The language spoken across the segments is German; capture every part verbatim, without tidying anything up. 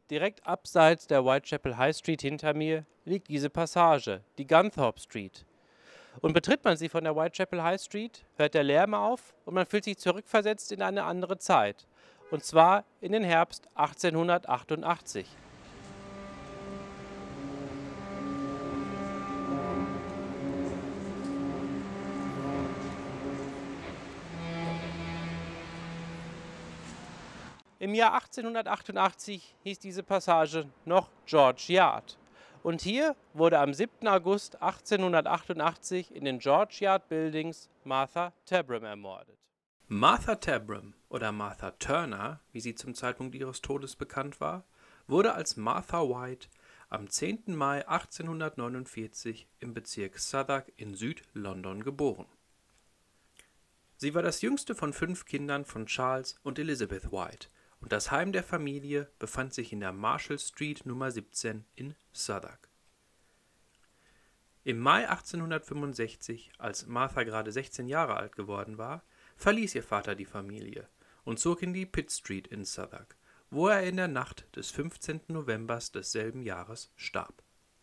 Direkt abseits der Whitechapel High Street hinter mir liegt diese Passage, die Gunthorpe Street. Und betritt man sie von der Whitechapel High Street, hört der Lärm auf und man fühlt sich zurückversetzt in eine andere Zeit. Und zwar in den Herbst achtzehnhundertachtundachtzig. Im Jahr achtzehnhundertachtundachtzig hieß diese Passage noch George Yard. Und hier wurde am siebten August achtzehnhundertachtundachtzig in den George Yard Buildings Martha Tabram ermordet. Martha Tabram oder Martha Turner, wie sie zum Zeitpunkt ihres Todes bekannt war, wurde als Martha White am zehnten Mai achtzehnhundertneunundvierzig im Bezirk Southwark in Süd-London geboren. Sie war das jüngste von fünf Kindern von Charles und Elizabeth White und das Heim der Familie befand sich in der Marshall Street Nummer siebzehn in Southwark. Im Mai achtzehnhundertfünfundsechzig, als Martha gerade sechzehn Jahre alt geworden war, verließ ihr Vater die Familie und zog in die Pitt Street in Southwark, wo er in der Nacht des fünfzehnten November desselben Jahres starb.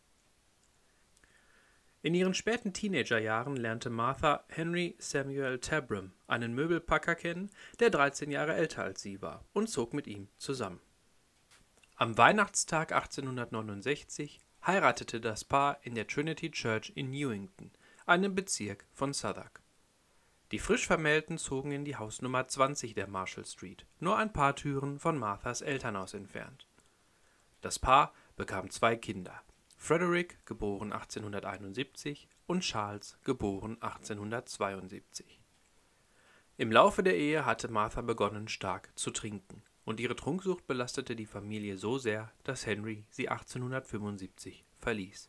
In ihren späten Teenagerjahren lernte Martha Henry Samuel Tabram, einen Möbelpacker, kennen, der dreizehn Jahre älter als sie war, und zog mit ihm zusammen. Am Weihnachtstag achtzehnhundertneunundsechzig heiratete das Paar in der Trinity Church in Newington, einem Bezirk von Southwark. Die frisch Vermählten zogen in die Hausnummer zwanzig der Marshall Street, nur ein paar Türen von Marthas Elternhaus entfernt. Das Paar bekam zwei Kinder: Frederick, geboren achtzehnhunderteinundsiebzig, und Charles, geboren achtzehnhundertzweiundsiebzig. Im Laufe der Ehe hatte Martha begonnen, stark zu trinken, und ihre Trunksucht belastete die Familie so sehr, dass Henry sie achtzehnhundertfünfundsiebzig verließ.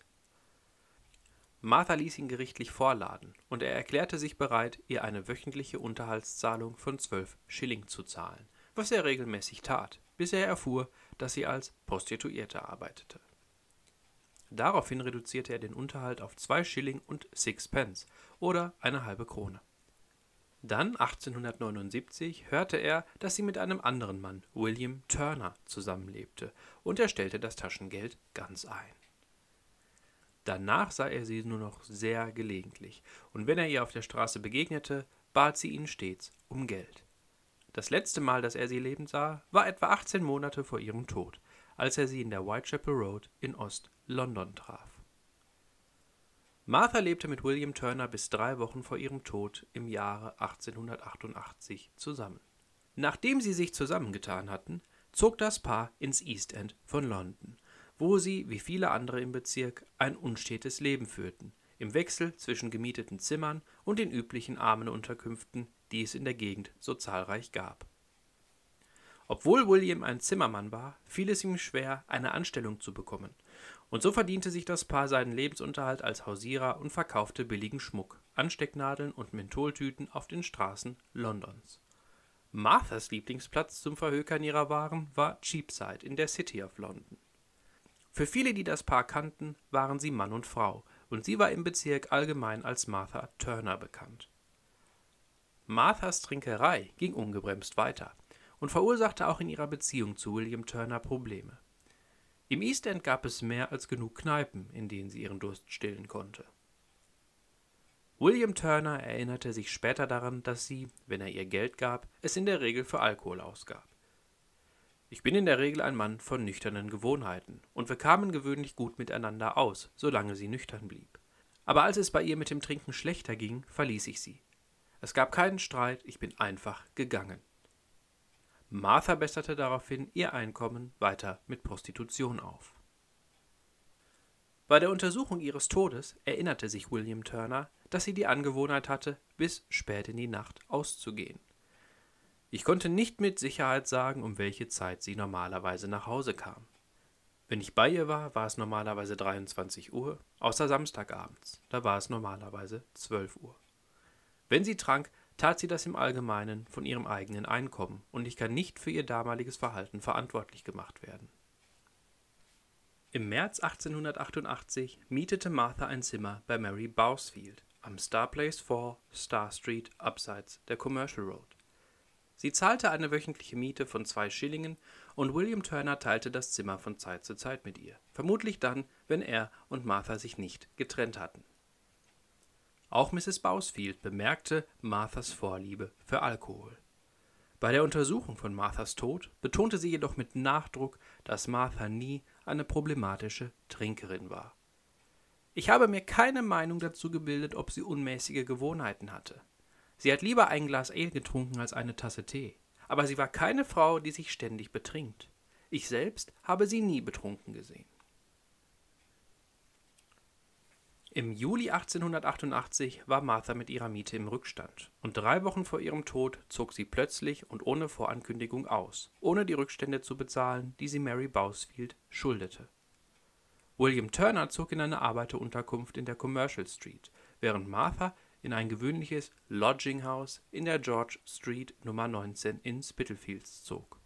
Martha ließ ihn gerichtlich vorladen, und er erklärte sich bereit, ihr eine wöchentliche Unterhaltszahlung von zwölf Schilling zu zahlen, was er regelmäßig tat, bis er erfuhr, dass sie als Prostituierte arbeitete. Daraufhin reduzierte er den Unterhalt auf zwei Schilling und Sixpence oder eine halbe Krone. Dann, achtzehnhundertneunundsiebzig, hörte er, dass sie mit einem anderen Mann, William Turner, zusammenlebte, und er stellte das Taschengeld ganz ein. Danach sah er sie nur noch sehr gelegentlich, und wenn er ihr auf der Straße begegnete, bat sie ihn stets um Geld. Das letzte Mal, dass er sie lebend sah, war etwa achtzehn Monate vor ihrem Tod, als er sie in der Whitechapel Road in Ost-London traf. Martha lebte mit William Turner bis drei Wochen vor ihrem Tod im Jahre achtzehnhundertachtundachtzig zusammen. Nachdem sie sich zusammengetan hatten, zog das Paar ins East End von London, wo sie, wie viele andere im Bezirk, ein unstetes Leben führten, im Wechsel zwischen gemieteten Zimmern und den üblichen Armenunterkünften, die es in der Gegend so zahlreich gab. Obwohl William ein Zimmermann war, fiel es ihm schwer, eine Anstellung zu bekommen, und so verdiente sich das Paar seinen Lebensunterhalt als Hausierer und verkaufte billigen Schmuck, Anstecknadeln und Mentholtüten auf den Straßen Londons. Marthas Lieblingsplatz zum Verhökern ihrer Waren war Cheapside in der City of London. Für viele, die das Paar kannten, waren sie Mann und Frau, und sie war im Bezirk allgemein als Martha Turner bekannt. Marthas Trinkerei ging ungebremst weiter und verursachte auch in ihrer Beziehung zu William Turner Probleme. Im East End gab es mehr als genug Kneipen, in denen sie ihren Durst stillen konnte. William Turner erinnerte sich später daran, dass sie, wenn er ihr Geld gab, es in der Regel für Alkohol ausgab. Ich bin in der Regel ein Mann von nüchternen Gewohnheiten, und wir kamen gewöhnlich gut miteinander aus, solange sie nüchtern blieb. Aber als es bei ihr mit dem Trinken schlechter ging, verließ ich sie. Es gab keinen Streit, ich bin einfach gegangen. Martha besserte daraufhin ihr Einkommen weiter mit Prostitution auf. Bei der Untersuchung ihres Todes erinnerte sich William Turner, dass sie die Angewohnheit hatte, bis spät in die Nacht auszugehen. Ich konnte nicht mit Sicherheit sagen, um welche Zeit sie normalerweise nach Hause kam. Wenn ich bei ihr war, war es normalerweise dreiundzwanzig Uhr, außer Samstagabends, da war es normalerweise zwölf Uhr. Wenn sie trank, tat sie das im Allgemeinen von ihrem eigenen Einkommen, und ich kann nicht für ihr damaliges Verhalten verantwortlich gemacht werden. Im März achtzehnhundertachtundachtzig mietete Martha ein Zimmer bei Mary Bousfield am Star Place vier, Star Street, abseits der Commercial Road. Sie zahlte eine wöchentliche Miete von zwei Schillingen und William Turner teilte das Zimmer von Zeit zu Zeit mit ihr, vermutlich dann, wenn er und Martha sich nicht getrennt hatten. Auch Misses Bousfield bemerkte Marthas Vorliebe für Alkohol. Bei der Untersuchung von Marthas Tod betonte sie jedoch mit Nachdruck, dass Martha nie eine problematische Trinkerin war. Ich habe mir keine Meinung dazu gebildet, ob sie unmäßige Gewohnheiten hatte. Sie hat lieber ein Glas Ale getrunken als eine Tasse Tee, aber sie war keine Frau, die sich ständig betrinkt. Ich selbst habe sie nie betrunken gesehen. Im Juli achtzehnhundertachtundachtzig war Martha mit ihrer Miete im Rückstand und drei Wochen vor ihrem Tod zog sie plötzlich und ohne Vorankündigung aus, ohne die Rückstände zu bezahlen, die sie Mary Bousfield schuldete. William Turner zog in eine Arbeiterunterkunft in der Commercial Street, während Martha in ein gewöhnliches Lodging House in der George Street Nummer neunzehn in Spitalfields zog.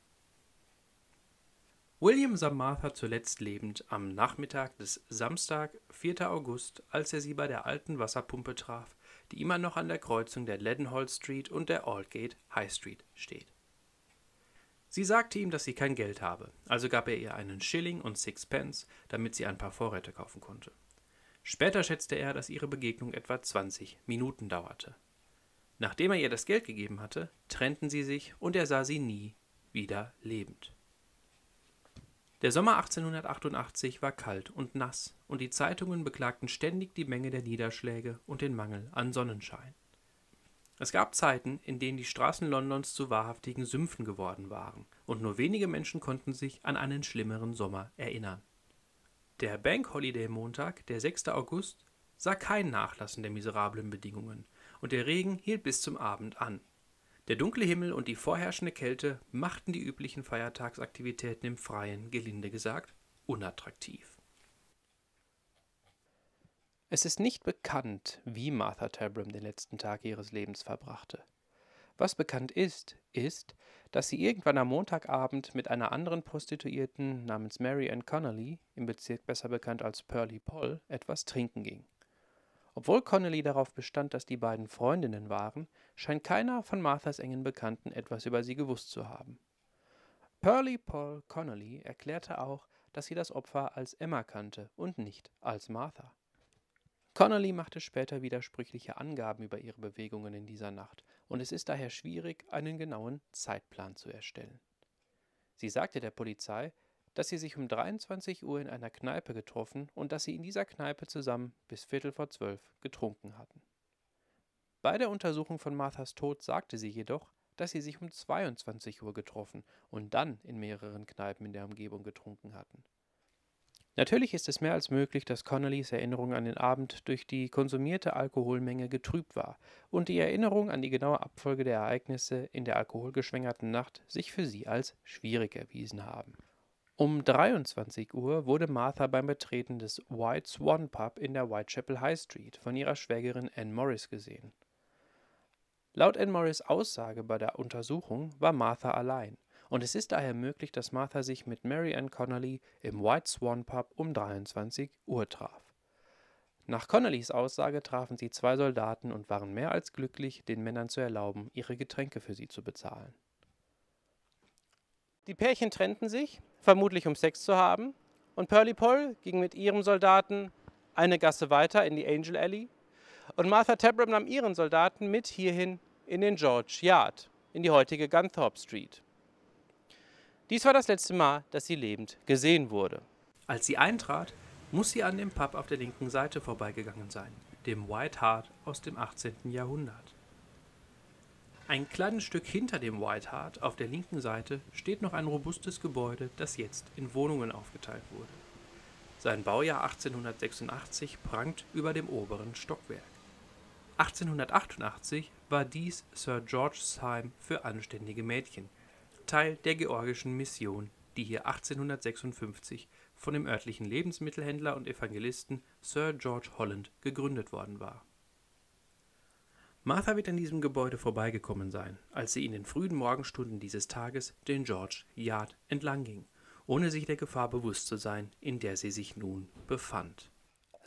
William sah Martha zuletzt lebend am Nachmittag des Samstag, vierten August, als er sie bei der alten Wasserpumpe traf, die immer noch an der Kreuzung der Leadenhall Street und der Aldgate High Street steht. Sie sagte ihm, dass sie kein Geld habe, also gab er ihr einen Schilling und Sixpence, damit sie ein paar Vorräte kaufen konnte. Später schätzte er, dass ihre Begegnung etwa zwanzig Minuten dauerte. Nachdem er ihr das Geld gegeben hatte, trennten sie sich und er sah sie nie wieder lebend. Der Sommer achtzehnhundertachtundachtzig war kalt und nass und die Zeitungen beklagten ständig die Menge der Niederschläge und den Mangel an Sonnenschein. Es gab Zeiten, in denen die Straßen Londons zu wahrhaftigen Sümpfen geworden waren und nur wenige Menschen konnten sich an einen schlimmeren Sommer erinnern. Der Bank Holiday Montag, der sechste August, sah kein Nachlassen der miserablen Bedingungen und der Regen hielt bis zum Abend an. Der dunkle Himmel und die vorherrschende Kälte machten die üblichen Feiertagsaktivitäten im Freien, gelinde gesagt, unattraktiv. Es ist nicht bekannt, wie Martha Tabram den letzten Tag ihres Lebens verbrachte. Was bekannt ist, ist, dass sie irgendwann am Montagabend mit einer anderen Prostituierten namens Mary Ann Connolly, im Bezirk besser bekannt als Pearly Poll, etwas trinken ging. Obwohl Connolly darauf bestand, dass die beiden Freundinnen waren, scheint keiner von Marthas engen Bekannten etwas über sie gewusst zu haben. Pearly Poll Connolly erklärte auch, dass sie das Opfer als Emma kannte und nicht als Martha. Connolly machte später widersprüchliche Angaben über ihre Bewegungen in dieser Nacht und es ist daher schwierig, einen genauen Zeitplan zu erstellen. Sie sagte der Polizei, dass sie sich um dreiundzwanzig Uhr in einer Kneipe getroffen und dass sie in dieser Kneipe zusammen bis Viertel vor zwölf getrunken hatten. Bei der Untersuchung von Marthas Tod sagte sie jedoch, dass sie sich um zweiundzwanzig Uhr getroffen und dann in mehreren Kneipen in der Umgebung getrunken hatten. Natürlich ist es mehr als möglich, dass Connollys Erinnerung an den Abend durch die konsumierte Alkoholmenge getrübt war und die Erinnerung an die genaue Abfolge der Ereignisse in der alkoholgeschwängerten Nacht sich für sie als schwierig erwiesen haben. Um dreiundzwanzig Uhr wurde Martha beim Betreten des White Swan Pub in der Whitechapel High Street von ihrer Schwägerin Anne Morris gesehen. Laut Anne Morris' Aussage bei der Untersuchung war Martha allein. Und es ist daher möglich, dass Martha sich mit Mary Ann Connolly im White Swan Pub um dreiundzwanzig Uhr traf. Nach Connollys Aussage trafen sie zwei Soldaten und waren mehr als glücklich, den Männern zu erlauben, ihre Getränke für sie zu bezahlen. Die Pärchen trennten sich, vermutlich um Sex zu haben, und Pearly Poll ging mit ihrem Soldaten eine Gasse weiter in die Angel Alley und Martha Tabram nahm ihren Soldaten mit hierhin in den George Yard, in die heutige Gunthorpe Street. Dies war das letzte Mal, dass sie lebend gesehen wurde. Als sie eintrat, muss sie an dem Pub auf der linken Seite vorbeigegangen sein, dem White Hart aus dem achtzehnten Jahrhundert. Ein kleines Stück hinter dem White Hart auf der linken Seite steht noch ein robustes Gebäude, das jetzt in Wohnungen aufgeteilt wurde. Sein Baujahr achtzehnhundertsechsundachtzig prangt über dem oberen Stockwerk. achtzehnhundertachtundachtzig war dies Sir George's Heim für anständige Mädchen, Teil der Georgischen Mission, die hier achtzehnhundertsechsundfünfzig von dem örtlichen Lebensmittelhändler und Evangelisten Sir George Holland gegründet worden war. Martha wird an diesem Gebäude vorbeigekommen sein, als sie in den frühen Morgenstunden dieses Tages den George Yard entlang ging, ohne sich der Gefahr bewusst zu sein, in der sie sich nun befand.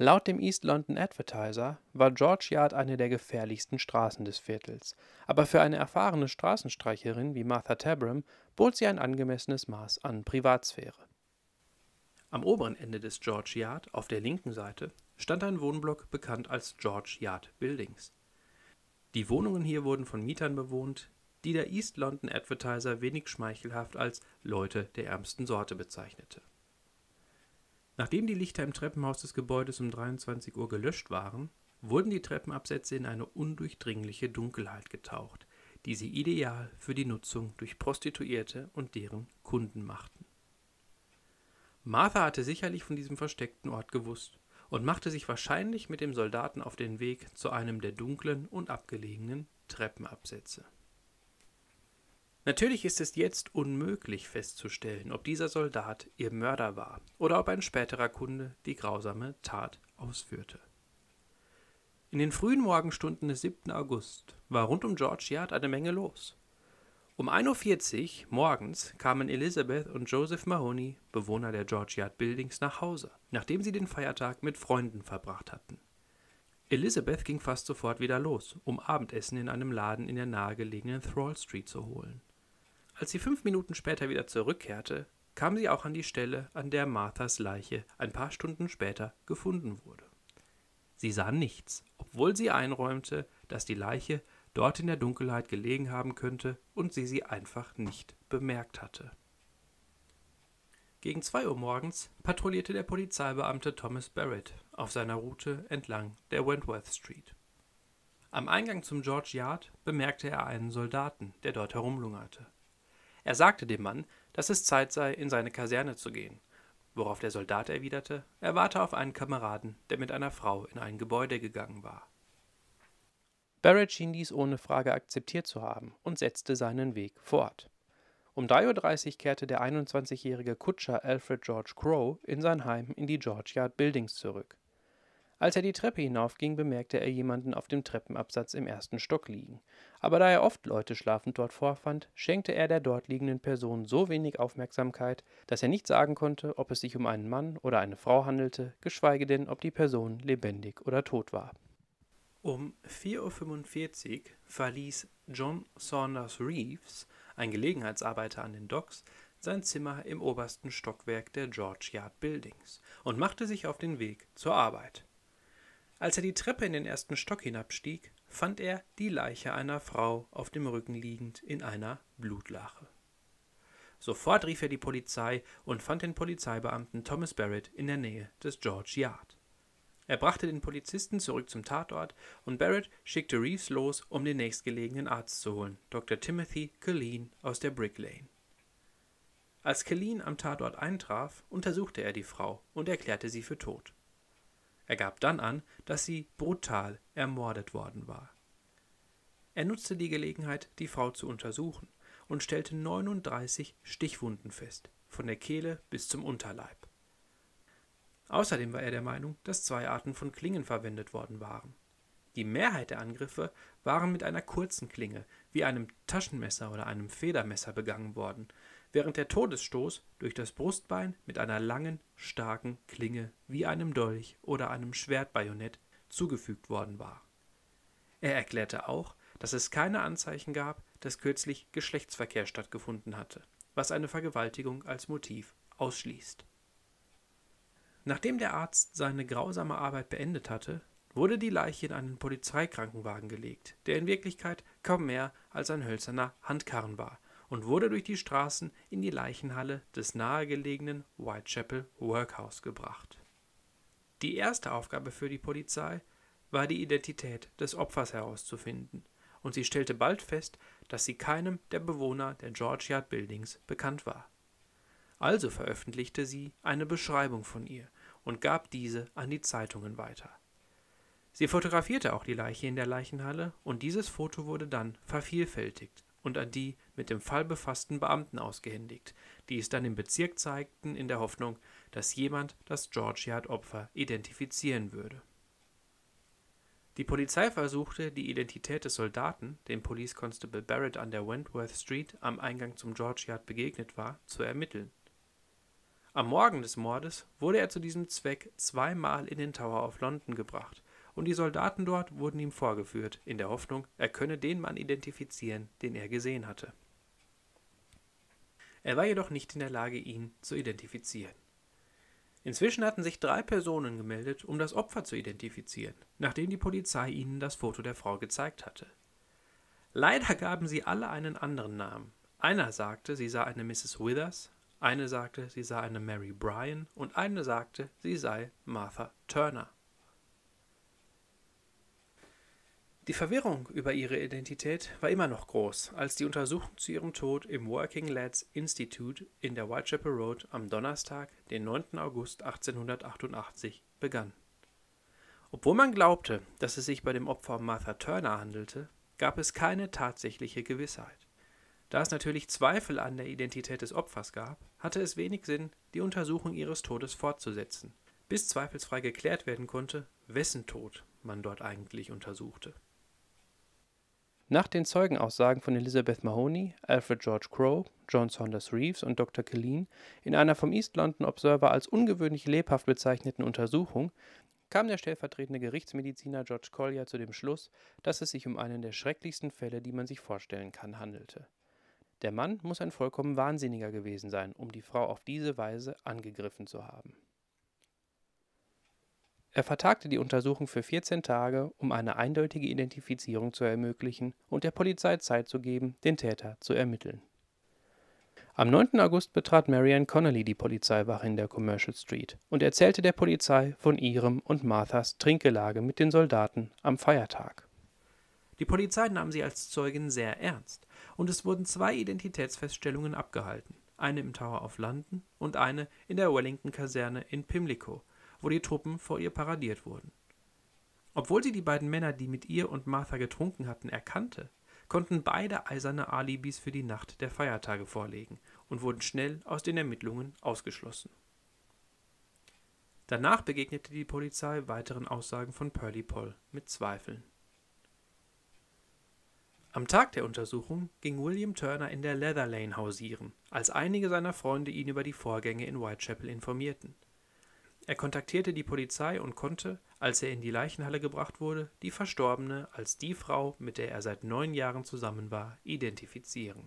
Laut dem East London Advertiser war George Yard eine der gefährlichsten Straßen des Viertels, aber für eine erfahrene Straßenstreicherin wie Martha Tabram bot sie ein angemessenes Maß an Privatsphäre. Am oberen Ende des George Yard, auf der linken Seite, stand ein Wohnblock bekannt als George Yard Buildings. Die Wohnungen hier wurden von Mietern bewohnt, die der East London Advertiser wenig schmeichelhaft als Leute der ärmsten Sorte bezeichnete. Nachdem die Lichter im Treppenhaus des Gebäudes um dreiundzwanzig Uhr gelöscht waren, wurden die Treppenabsätze in eine undurchdringliche Dunkelheit getaucht, die sie ideal für die Nutzung durch Prostituierte und deren Kunden machten. Martha hatte sicherlich von diesem versteckten Ort gewusst und machte sich wahrscheinlich mit dem Soldaten auf den Weg zu einem der dunklen und abgelegenen Treppenabsätze. Natürlich ist es jetzt unmöglich festzustellen, ob dieser Soldat ihr Mörder war oder ob ein späterer Kunde die grausame Tat ausführte. In den frühen Morgenstunden des siebten August war rund um George Yard eine Menge los. Um ein Uhr vierzig morgens kamen Elizabeth und Joseph Mahoney, Bewohner der George Yard Buildings, nach Hause, nachdem sie den Feiertag mit Freunden verbracht hatten. Elizabeth ging fast sofort wieder los, um Abendessen in einem Laden in der nahegelegenen Thrall Street zu holen. Als sie fünf Minuten später wieder zurückkehrte, kam sie auch an die Stelle, an der Marthas Leiche ein paar Stunden später gefunden wurde. Sie sah nichts, obwohl sie einräumte, dass die Leiche dort in der Dunkelheit gelegen haben könnte und sie sie einfach nicht bemerkt hatte. Gegen zwei Uhr morgens patrouillierte der Polizeibeamte Thomas Barrett auf seiner Route entlang der Wentworth Street. Am Eingang zum George Yard bemerkte er einen Soldaten, der dort herumlungerte. Er sagte dem Mann, dass es Zeit sei, in seine Kaserne zu gehen, worauf der Soldat erwiderte, er warte auf einen Kameraden, der mit einer Frau in ein Gebäude gegangen war. Barrett schien dies ohne Frage akzeptiert zu haben und setzte seinen Weg fort. Um drei Uhr dreißig kehrte der einundzwanzigjährige Kutscher Alfred George Crowe in sein Heim in die George Yard Buildings zurück. Als er die Treppe hinaufging, bemerkte er jemanden auf dem Treppenabsatz im ersten Stock liegen. Aber da er oft Leute schlafend dort vorfand, schenkte er der dort liegenden Person so wenig Aufmerksamkeit, dass er nicht sagen konnte, ob es sich um einen Mann oder eine Frau handelte, geschweige denn, ob die Person lebendig oder tot war. Um vier Uhr fünfundvierzig verließ John Saunders Reeves, ein Gelegenheitsarbeiter an den Docks, sein Zimmer im obersten Stockwerk der George Yard Buildings und machte sich auf den Weg zur Arbeit. Als er die Treppe in den ersten Stock hinabstieg, fand er die Leiche einer Frau auf dem Rücken liegend in einer Blutlache. Sofort rief er die Polizei und fand den Polizeibeamten Thomas Barrett in der Nähe des George Yard. Er brachte den Polizisten zurück zum Tatort und Barrett schickte Reeves los, um den nächstgelegenen Arzt zu holen, Doktor Timothy Killeen aus der Brick Lane. Als Killeen am Tatort eintraf, untersuchte er die Frau und erklärte sie für tot. Er gab dann an, dass sie brutal ermordet worden war. Er nutzte die Gelegenheit, die Frau zu untersuchen, und stellte neununddreißig Stichwunden fest, von der Kehle bis zum Unterleib. Außerdem war er der Meinung, dass zwei Arten von Klingen verwendet worden waren. Die Mehrheit der Angriffe waren mit einer kurzen Klinge, wie einem Taschenmesser oder einem Federmesser, begangen worden, während der Todesstoß durch das Brustbein mit einer langen, starken Klinge wie einem Dolch oder einem Schwertbajonett zugefügt worden war. Er erklärte auch, dass es keine Anzeichen gab, dass kürzlich Geschlechtsverkehr stattgefunden hatte, was eine Vergewaltigung als Motiv ausschließt. Nachdem der Arzt seine grausame Arbeit beendet hatte, wurde die Leiche in einen Polizeikrankenwagen gelegt, der in Wirklichkeit kaum mehr als ein hölzerner Handkarren war, und wurde durch die Straßen in die Leichenhalle des nahegelegenen Whitechapel Workhouse gebracht. Die erste Aufgabe für die Polizei war, die Identität des Opfers herauszufinden, und sie stellte bald fest, dass sie keinem der Bewohner der George Yard Buildings bekannt war. Also veröffentlichte sie eine Beschreibung von ihr und gab diese an die Zeitungen weiter. Sie fotografierte auch die Leiche in der Leichenhalle, und dieses Foto wurde dann vervielfältigt und an die mit dem Fall befassten Beamten ausgehändigt, die es dann im Bezirk zeigten, in der Hoffnung, dass jemand das George Yard Opfer identifizieren würde. Die Polizei versuchte, die Identität des Soldaten, dem Police Constable Barrett an der Wentworth Street am Eingang zum George Yard begegnet war, zu ermitteln. Am Morgen des Mordes wurde er zu diesem Zweck zweimal in den Tower of London gebracht, und die Soldaten dort wurden ihm vorgeführt, in der Hoffnung, er könne den Mann identifizieren, den er gesehen hatte. Er war jedoch nicht in der Lage, ihn zu identifizieren. Inzwischen hatten sich drei Personen gemeldet, um das Opfer zu identifizieren, nachdem die Polizei ihnen das Foto der Frau gezeigt hatte. Leider gaben sie alle einen anderen Namen. Einer sagte, sie sei eine Misses Withers, eine sagte, sie sei eine Mary Bryan und eine sagte, sie sei Martha Turner. Die Verwirrung über ihre Identität war immer noch groß, als die Untersuchung zu ihrem Tod im Working Lads Institute in der Whitechapel Road am Donnerstag, den neunten August achtzehnhundertachtundachtzig, begann. Obwohl man glaubte, dass es sich bei dem Opfer um Martha Turner handelte, gab es keine tatsächliche Gewissheit. Da es natürlich Zweifel an der Identität des Opfers gab, hatte es wenig Sinn, die Untersuchung ihres Todes fortzusetzen, bis zweifelsfrei geklärt werden konnte, wessen Tod man dort eigentlich untersuchte. Nach den Zeugenaussagen von Elizabeth Mahoney, Alfred George Crowe, John Saunders Reeves und Doktor Killeen in einer vom East London Observer als ungewöhnlich lebhaft bezeichneten Untersuchung kam der stellvertretende Gerichtsmediziner George Collier zu dem Schluss, dass es sich um einen der schrecklichsten Fälle, die man sich vorstellen kann, handelte. Der Mann muss ein vollkommen Wahnsinniger gewesen sein, um die Frau auf diese Weise angegriffen zu haben. Er vertagte die Untersuchung für vierzehn Tage, um eine eindeutige Identifizierung zu ermöglichen und der Polizei Zeit zu geben, den Täter zu ermitteln. Am neunten August betrat Marianne Connolly die Polizeiwache in der Commercial Street und erzählte der Polizei von ihrem und Marthas Trinkgelage mit den Soldaten am Feiertag. Die Polizei nahm sie als Zeugin sehr ernst, und es wurden zwei Identitätsfeststellungen abgehalten, eine im Tower of London und eine in der Wellington-Kaserne in Pimlico, wo die Truppen vor ihr paradiert wurden. Obwohl sie die beiden Männer, die mit ihr und Martha getrunken hatten, erkannte, konnten beide eiserne Alibis für die Nacht der Feiertage vorlegen und wurden schnell aus den Ermittlungen ausgeschlossen. Danach begegnete die Polizei weiteren Aussagen von Pearlie Poll mit Zweifeln. Am Tag der Untersuchung ging William Turner in der Leather Lane hausieren, als einige seiner Freunde ihn über die Vorgänge in Whitechapel informierten. Er kontaktierte die Polizei und konnte, als er in die Leichenhalle gebracht wurde, die Verstorbene als die Frau, mit der er seit neun Jahren zusammen war, identifizieren.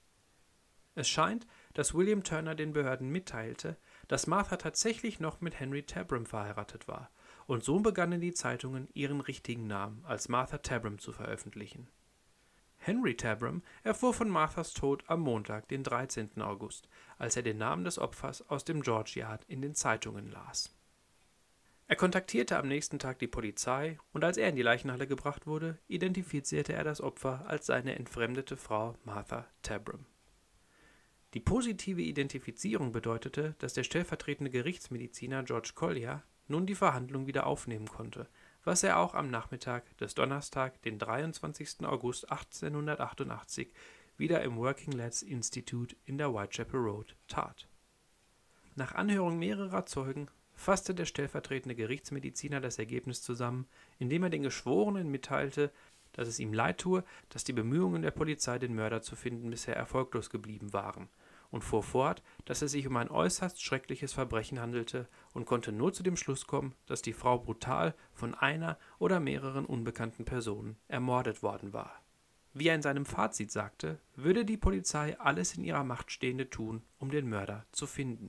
Es scheint, dass William Turner den Behörden mitteilte, dass Martha tatsächlich noch mit Henry Tabram verheiratet war, und so begannen die Zeitungen, ihren richtigen Namen als Martha Tabram zu veröffentlichen. Henry Tabram erfuhr von Marthas Tod am Montag, den dreizehnten August, als er den Namen des Opfers aus dem George Yard in den Zeitungen las. Er kontaktierte am nächsten Tag die Polizei und als er in die Leichenhalle gebracht wurde, identifizierte er das Opfer als seine entfremdete Frau Martha Tabram. Die positive Identifizierung bedeutete, dass der stellvertretende Gerichtsmediziner George Collier nun die Verhandlung wieder aufnehmen konnte, was er auch am Nachmittag des Donnerstag, den dreiundzwanzigsten August achtzehnhundertachtundachtzig, wieder im Working Lads Institute in der Whitechapel Road tat. Nach Anhörung mehrerer Zeugen fasste der stellvertretende Gerichtsmediziner das Ergebnis zusammen, indem er den Geschworenen mitteilte, dass es ihm leid tue, dass die Bemühungen der Polizei, den Mörder zu finden, bisher erfolglos geblieben waren, und fuhr fort, dass es sich um ein äußerst schreckliches Verbrechen handelte und konnte nur zu dem Schluss kommen, dass die Frau brutal von einer oder mehreren unbekannten Personen ermordet worden war. Wie er in seinem Fazit sagte, würde die Polizei alles in ihrer Macht Stehende tun, um den Mörder zu finden.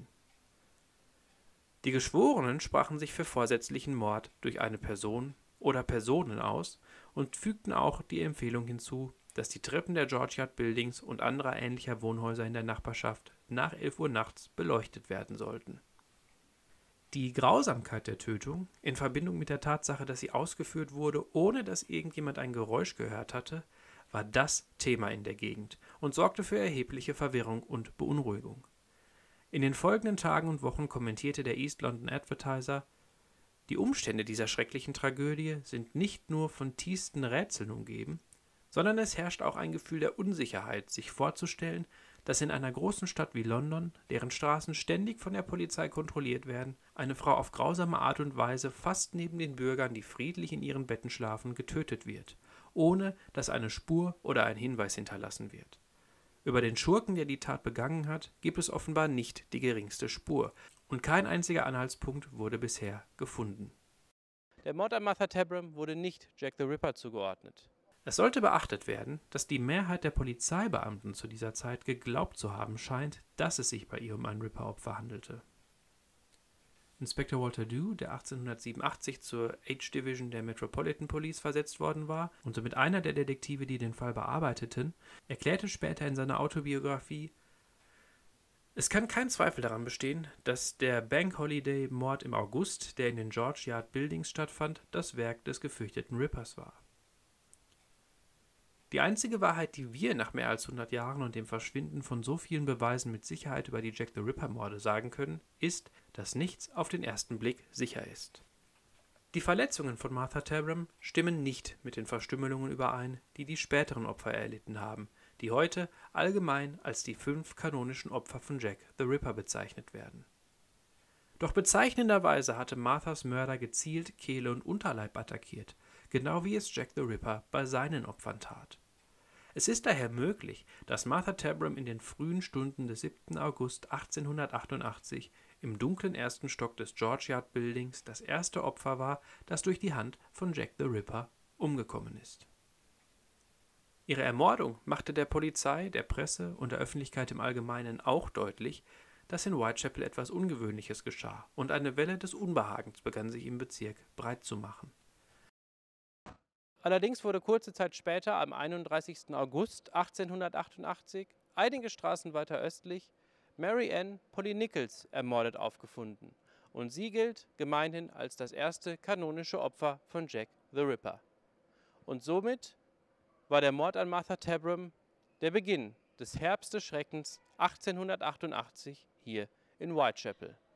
Die Geschworenen sprachen sich für vorsätzlichen Mord durch eine Person oder Personen aus und fügten auch die Empfehlung hinzu, dass die Treppen der George Yard Buildings und anderer ähnlicher Wohnhäuser in der Nachbarschaft nach elf Uhr nachts beleuchtet werden sollten. Die Grausamkeit der Tötung, in Verbindung mit der Tatsache, dass sie ausgeführt wurde, ohne dass irgendjemand ein Geräusch gehört hatte, war das Thema in der Gegend und sorgte für erhebliche Verwirrung und Beunruhigung. In den folgenden Tagen und Wochen kommentierte der East London Advertiser: Die Umstände dieser schrecklichen Tragödie sind nicht nur von tiefsten Rätseln umgeben, sondern es herrscht auch ein Gefühl der Unsicherheit, sich vorzustellen, dass in einer großen Stadt wie London, deren Straßen ständig von der Polizei kontrolliert werden, eine Frau auf grausame Art und Weise fast neben den Bürgern, die friedlich in ihren Betten schlafen, getötet wird, ohne dass eine Spur oder ein Hinweis hinterlassen wird. Über den Schurken, der die Tat begangen hat, gibt es offenbar nicht die geringste Spur und kein einziger Anhaltspunkt wurde bisher gefunden. Der Mord an Martha Tabram wurde nicht Jack the Ripper zugeordnet. Es sollte beachtet werden, dass die Mehrheit der Polizeibeamten zu dieser Zeit geglaubt zu haben scheint, dass es sich bei ihr um ein Ripper-Opfer handelte. Inspektor Walter Dew, der achtzehnhundertsiebenundachtzig zur H-Division der Metropolitan Police versetzt worden war und somit einer der Detektive, die den Fall bearbeiteten, erklärte später in seiner Autobiografie: Es kann kein Zweifel daran bestehen, dass der Bank-Holiday-Mord im August, der in den George Yard Buildings stattfand, das Werk des gefürchteten Rippers war. Die einzige Wahrheit, die wir nach mehr als hundert Jahren und dem Verschwinden von so vielen Beweisen mit Sicherheit über die Jack the Ripper-Morde sagen können, ist, dass nichts auf den ersten Blick sicher ist. Die Verletzungen von Martha Tabram stimmen nicht mit den Verstümmelungen überein, die die späteren Opfer erlitten haben, die heute allgemein als die fünf kanonischen Opfer von Jack the Ripper bezeichnet werden. Doch bezeichnenderweise hatte Marthas Mörder gezielt Kehle und Unterleib attackiert, genau wie es Jack the Ripper bei seinen Opfern tat. Es ist daher möglich, dass Martha Tabram in den frühen Stunden des siebten August achtzehnhundertachtundachtzig im dunklen ersten Stock des George Yard Buildings das erste Opfer war, das durch die Hand von Jack the Ripper umgekommen ist. Ihre Ermordung machte der Polizei, der Presse und der Öffentlichkeit im Allgemeinen auch deutlich, dass in Whitechapel etwas Ungewöhnliches geschah und eine Welle des Unbehagens begann sich im Bezirk breit zu machen. Allerdings wurde kurze Zeit später, am einunddreißigsten August achtzehnhundertachtundachtzig, einige Straßen weiter östlich, Mary Ann Polly Nichols ermordet aufgefunden und sie gilt gemeinhin als das erste kanonische Opfer von Jack the Ripper. Und somit war der Mord an Martha Tabram der Beginn des Herbst des Schreckens achtzehnhundertachtundachtzig hier in Whitechapel.